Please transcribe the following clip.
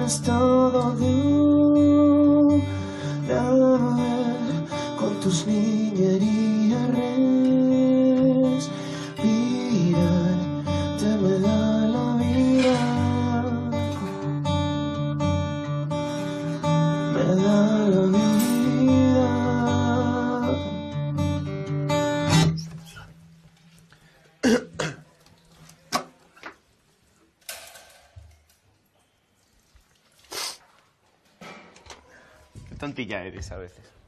tienes todo de una vez, con tus niñerías respirar, te me da la vida, me da la vida. Qué tontilla eres a veces.